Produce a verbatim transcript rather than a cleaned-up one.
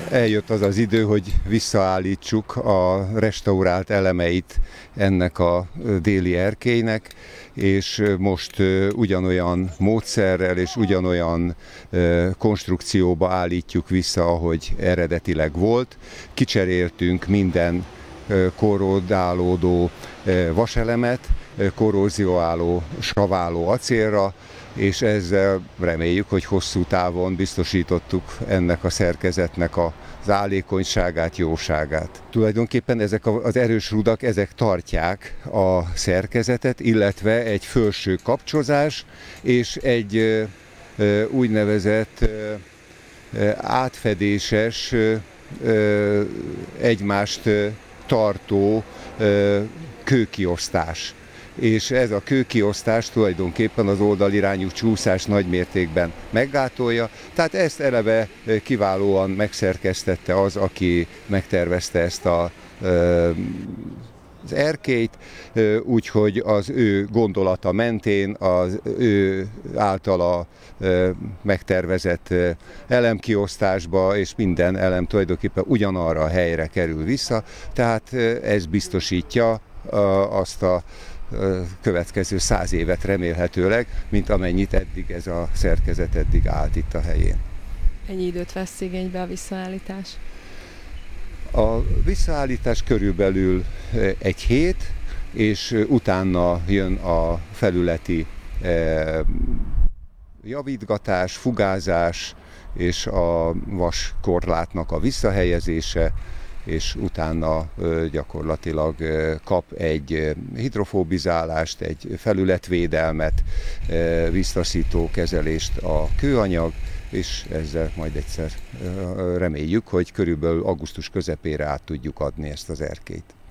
Eljött az az idő, hogy visszaállítsuk a restaurált elemeit ennek a déli erkélynek, és most ugyanolyan módszerrel és ugyanolyan konstrukcióba állítjuk vissza, ahogy eredetileg volt. Kicseréltünk minden korrodálódó vaselemet, korrózióálló saváló acélra, és ezzel reméljük, hogy hosszú távon biztosítottuk ennek a szerkezetnek az állékonyságát, jóságát. Tulajdonképpen ezek az erős rudak, ezek tartják a szerkezetet, illetve egy felső kapcsolás és egy úgynevezett átfedéses, egymást tartó kőkiosztás. És ez a kőkiosztás tulajdonképpen az oldalirányú csúszás nagymértékben meggátolja. Tehát ezt eleve kiválóan megszerkesztette az, aki megtervezte ezt a, az erkélyt, úgyhogy az ő gondolata mentén az ő általa megtervezett elemkiosztásba, és minden elem tulajdonképpen ugyanarra a helyre kerül vissza, tehát ez biztosítja azt a következő száz évet remélhetőleg, mint amennyit eddig ez a szerkezet eddig állt itt a helyén. Ennyi időt vesz igénybe a visszaállítás? A visszaállítás körülbelül egy hét, és utána jön a felületi javítgatás, fugázás és a vaskorlátnak a visszahelyezése, és utána gyakorlatilag kap egy hidrofóbizálást, egy felületvédelmet, víztaszító kezelést a kőanyag, és ezzel majd egyszer reméljük, hogy körülbelül augusztus közepére át tudjuk adni ezt az erkélyt.